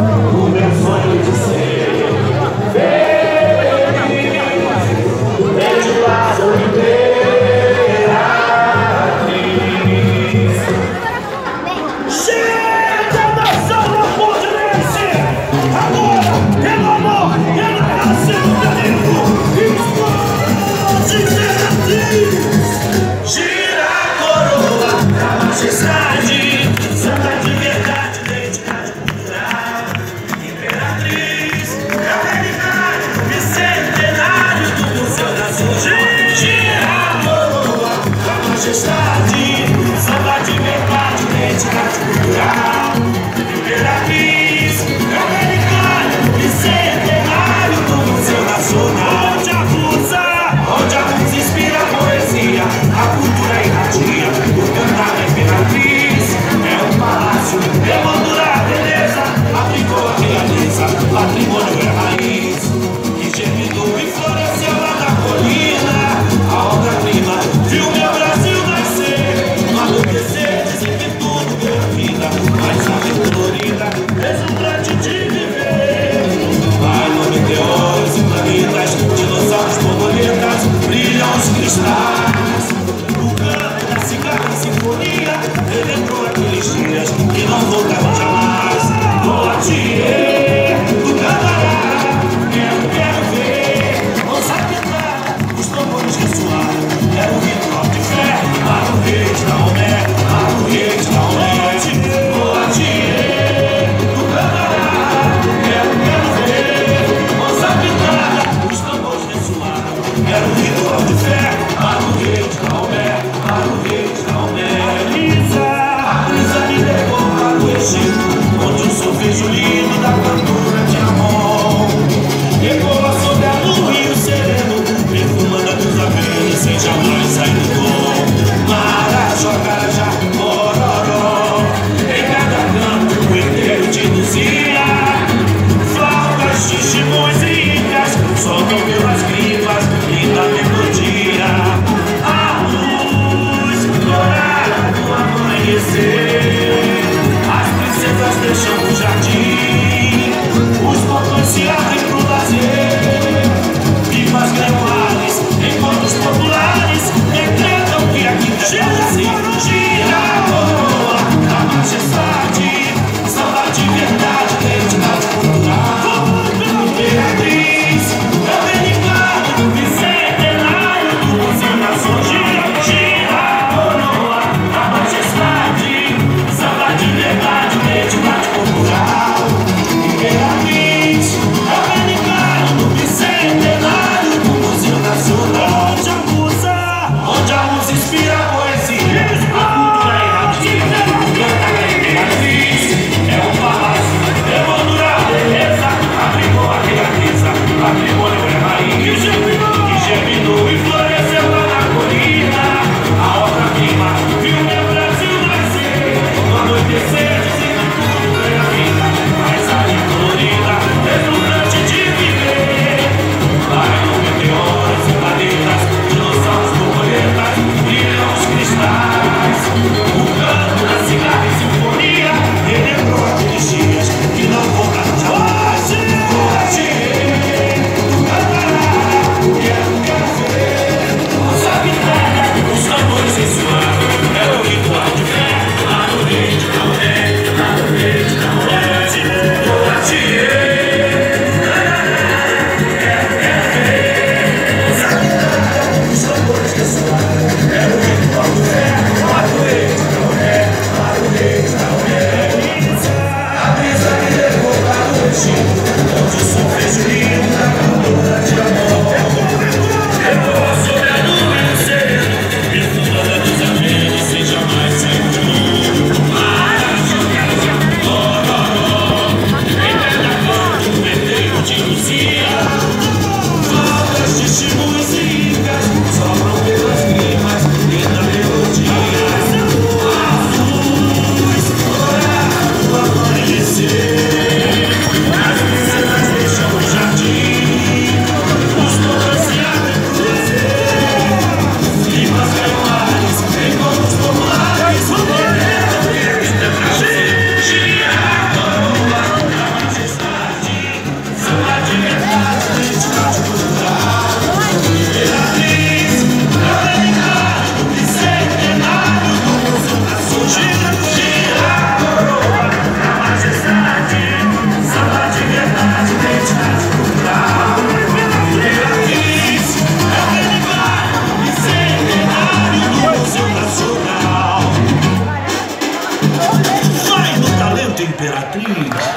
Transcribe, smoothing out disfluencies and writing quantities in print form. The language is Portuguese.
o meu sonho de ser feliz, desde o lado imperatriz. Chega da sala podrense, agora pelo amor e na raça do tempo, explode imperatriz. Gira a coroa da majestade, santa de verdade, dedicada de cultura, imperatriz, calendário, bicentenário do Museu da Saúde. Gira a coroa da majestade, santa de verdade, dedicada de cultura, imperatriz, calendário, bicentenário do Museu Nacional. Onde a musa inspira a poesia, a cultura irradia, o cantar da imperatriz. É um palácio, emoldura a beleza, aplicou a realeza, patrimônio é raiz, que germinou e floresceu lá na colina. A obra-prima viu meu Brasil nascer, acontecer, dizer que tudo ganha vida, mas a vida colorida, exultante de viver. Vai no meteoros e planetas, dinossauros, borboletas, brilham os cristais. O canto da cigarra sinfonia relembrou aqueles dias que não voltaram jamais. Poitiers, do Canadá, quero ver onça cantar, os tambores ressoar. Quero ritual de fé, para o rei de Daomé, para o rei de Daomé. Poitiers, do Canadá, quero ver onça cantar, os tambores ressoar. Quero ritual de fé, para o rei de Daomé, para o rei de Daomé. A brisa me levou para o Egito. Beatriz.